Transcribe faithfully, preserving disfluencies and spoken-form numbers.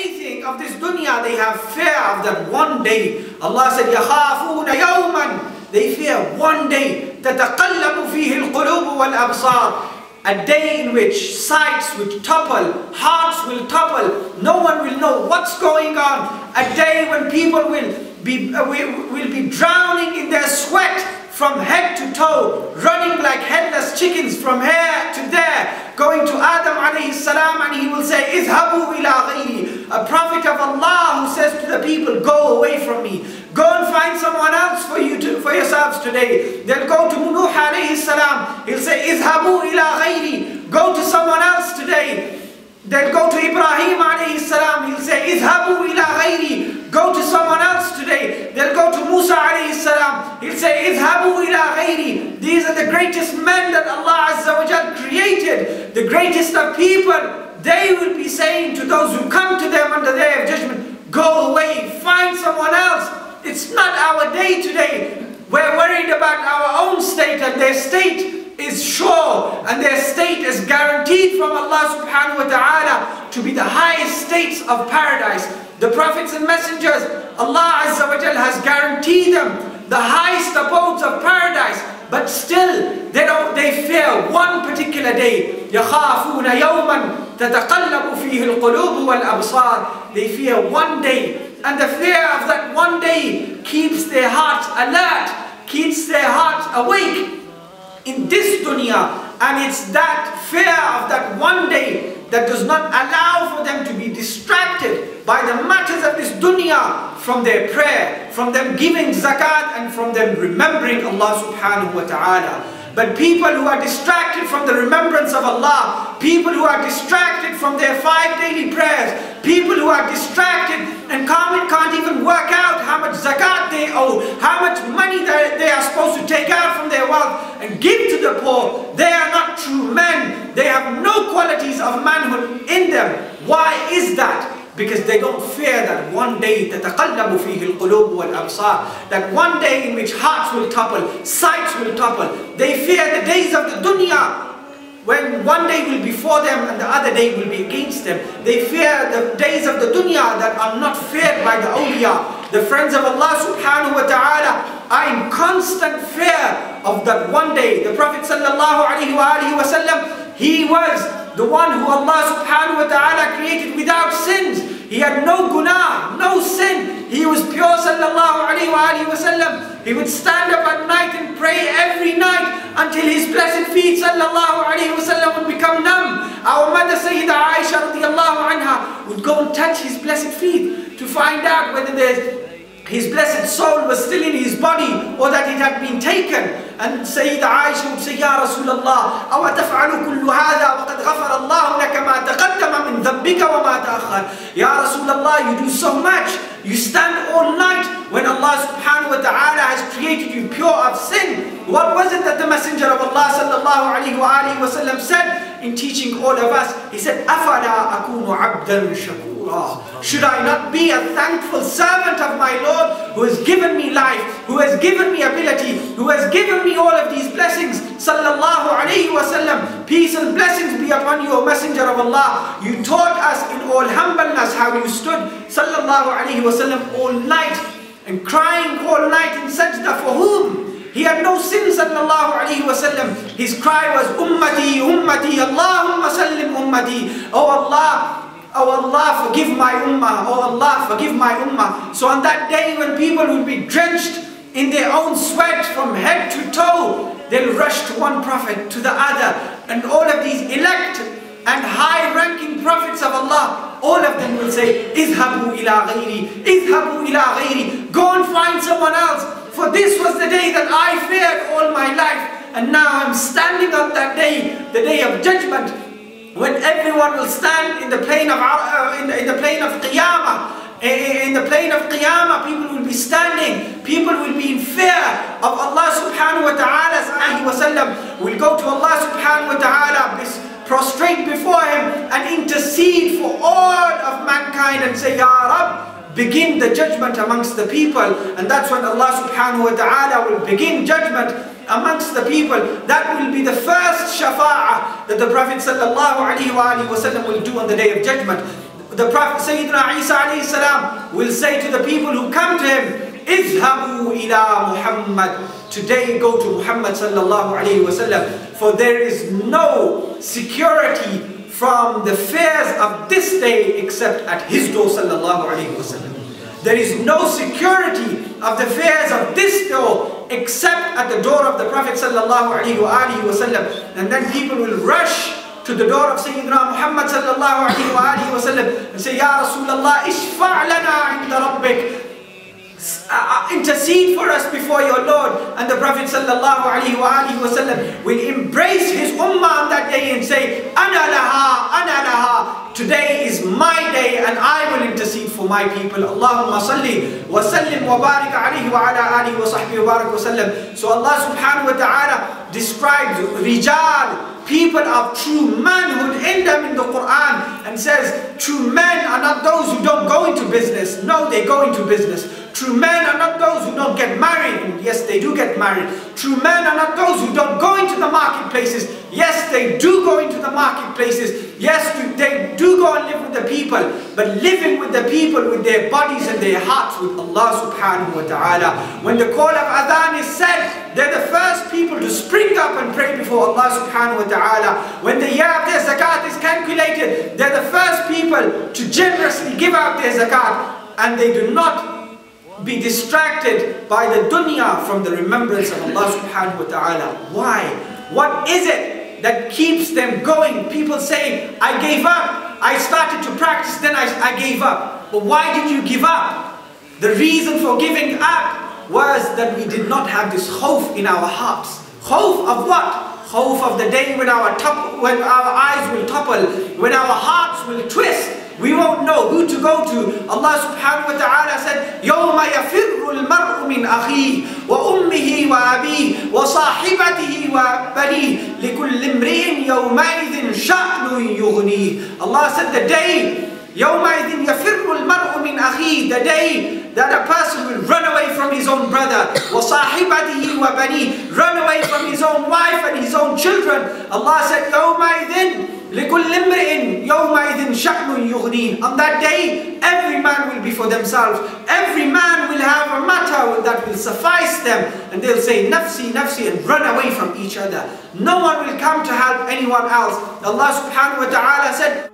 anything of this dunya, they have fear of that one day. Allah said, يَخَافُونَ يَوْمًا. They fear one day. تَتَقَلَّبُ فِيهِ الْقُلُوبُ وَالْأَبْصَارُ. A day in which sights will topple, hearts will topple, no one will know what's going on. A day when people will be, uh, will, will be drowning in their sweat from head to toe, running like headless chickens from here to there, going to Adam alayhi salam, and he will say, اذهبوا إلى غيري. A prophet of Allah who says to the people, go away from me. Go and find someone else for you to, for yourselves today. They'll go to Nuh alayhi salam. He'll say, اذهبوا إلى غيري. Go to someone else today. They'll go to Ibrahim alayhi salam. He'll say, اذهبوا إلى غيري. Go to someone else today. They'll go to Musa alayhi salam. He'll say, اذهبوا إلى غيري. These are the greatest men that Allah Azza wa Jal created. The greatest of people. They will be saying to those who come to them on the day of judgment, go away, find someone else. It's not our day today. We're worried about our own state, and their state is sure, and their state is guaranteed from Allah subhanahu wa ta'ala to be the highest states of paradise. The prophets and messengers, Allah Azza wa Jal has guaranteed them the highest abodes of paradise, but still they don't, they fear one particular day. يَخَافُونَ يَوْمًا تَتَقَلَّبُ فِيهِ الْقُلُوبُ وَالْأَبْصَارُ. They fear one day, and the fear of that one day keeps their hearts alert, keeps their hearts awake in this dunya. And it's that fear of that one day that does not allow for them to be distracted by the matters of this dunya from their prayer, from them giving zakat, and from them remembering Allah subhanahu wa ta'ala. But people who are distracted from the remembrance of Allah, people who are distracted from their five daily prayers, people who are distracted and can't, can't even work out how much zakat they owe, how much money that they are supposed to take out from their wealth and give to the poor, they are not true men. They have no qualities of manhood in them. Why is that? Because they don't fear that one day, تَتَقَلَّبُ فِيهِ الْقُلُوبُ وَالْأَبْصَارُ, that one day in which hearts will topple, sights will topple. They fear the days of the dunya, when one day will be for them and the other day will be against them. They fear the days of the dunya that are not feared by the awliya. The friends of Allah subhanahu wa ta'ala are in constant fear of that one day. The Prophet sallallahu alaihi wasallam, he was the one who Allah subhanahu wa ta'ala created without sins. He had no gунاh, no sin. He was pure sallallahu alayhi wa sallam. He would stand up at night and pray every night until his blessed feet sallallahu alayhi wa sallam would become numb. Our mother Sayyidah Aisha radiallahu anha would go and touch his blessed feet to find out whether there's his blessed soul was still in his body or that it had been taken. And Sayyidah Aisha would say, Ya Rasulullah, أَوَ تَفْعَلُ كُلُّ هَذَا وَقَدْ غَفَرَ اللَّهُ لَكَ مَا تَقَدَّمَ مِنْ ذَنْبِكَ وَمَا تَأَخَّرَ. Ya Rasulullah, you do so much. You stand all night when Allah subhanahu wa ta'ala has created you pure of sin. What was it that the Messenger of Allah sallallahu alayhi wa alihi wa sallam said in teaching all of us? He said, أَفَلَا أَكُونُ عَبْدًا شَكُورًا. Should I not be a thankful servant of my Lord who has given me life, who has given me ability, who has given me all of these blessings? Sallallahu alayhi wa sallam. Peace and blessings be upon you, O Messenger of Allah. You taught us in all humbleness how you stood sallallahu alayhi wa sallam all night and crying all night in sajda for whom? He had no sin sallallahu alayhi wa sallam. His cry was ummati, ummati, Allahumma sallim ummati. Oh Allah, oh Allah, forgive my ummah. Oh Allah, forgive my ummah. So on that day when people will be drenched in their own sweat from head to toe, they'll rush to one prophet, to the other. And all of these elect and high-ranking prophets of Allah, all of them will say, اذهبوا إلى غيري, اذهبوا إلى غيري. Go and find someone else. For this was the day that I feared all my life. And now I'm standing on that day, the day of judgment, when everyone will stand in the plain of uh, in, the, in the plain of Qiyamah. In the plain of Qiyamah, people will be standing. People will be in fear of Allah subhanahu wa ta'ala. Wa sallam will go to Allah subhanahu wa ta'ala, prostrate before Him and intercede for all of mankind and say, Ya Rabb, begin the judgment amongst the people. And that's when Allah subhanahu wa ta'ala will begin judgment amongst the people. That will be the first shafa'ah that the Prophet sallallahu alaihi wa sallam will do on the day of judgment. the Prophet Sayyidina Isa alayhi salam will say to the people who come to him, اذهبوا إلى Muhammad. Today go to Muhammad sallallahu alayhi wasallam, for there is no security from the fears of this day except at his door sallallahu alayhi wasallam. There is no security of the fears of this door except at the door of the Prophet sallallahu alayhi wasallam. And then people will rush to the door of Sayyidina Muhammad sallallahu alayhi wasallam and say, Ya Rasulullah, ishfa' lana inda rabbik. Uh, intercede for us before your Lord. And the Prophet sallallahu alayhi wasallam will embrace his ummah on that day and say, Ana laha, ana laha. Today is my day and I will intercede for my people. Allahumma salli wa sallim wa barik alayhi wa ala alihi wa sahbihi wa barak wa sallam. So Allah subhanahu wa ta'ala describes rijal, people of true manhood in them in the Quran, and says true men are not those who don't go into business. No, they go into business. True men are not those who don't get married. And yes, they do get married. True men are not those who don't go into the marketplaces. Yes, they do go into the marketplaces. Yes, they do go and live with the people. But living with the people with their bodies and their hearts with Allah subhanahu wa ta'ala. When the call of adhan is said, they're the first people to spring up and pray before Allah subhanahu wa ta'ala. When the year of their zakat is calculated, they're the first people to generously give out their zakat. And they do not be distracted by the dunya from the remembrance of Allah subhanahu wa ta'ala. Why? What is it that keeps them going? People say, I gave up. I started to practice, then I, I gave up. But why did you give up? The reason for giving up was that we did not have this khawf in our hearts. Khawf of what? Khawf of the day when our, top, when our eyes will topple, when our hearts will twist. We won't know who to go to. Allah subhanahu wa ta'ala said, يَوْمَ يَفِرُّ الْمَرْءُ مِنْ أَخِيهِ وَأُمِّهِ وَأَبِيهِ وَصَاحِبَتِهِ وَبَنِيهِ لِكُلِّ امْرِئٍ يَوْمَئِذٍ شَأْنٌ يُغْنِيهِ. Allah said the day, يَوْمَئِذٍ يَفِرُّ الْمَرْءُ مِنْ أَخِيهِ, the day that a person will run away from his own brother, وَصَاحِبَتِهِ وَبَنِيهِ, run away from his own wife and his own children. Allah said, يَوْمَئِذٍ لِكُلِّ امْرِئٍ يَوْمَئِذٍ شَأْنٌ يُغْنِيهِ. On that day, every man will be for themselves. Every man will have a matter that will suffice them. And they'll say, nafsi, nafsi, and run away from each other. No one will come to help anyone else. Allah subhanahu wa ta'ala said,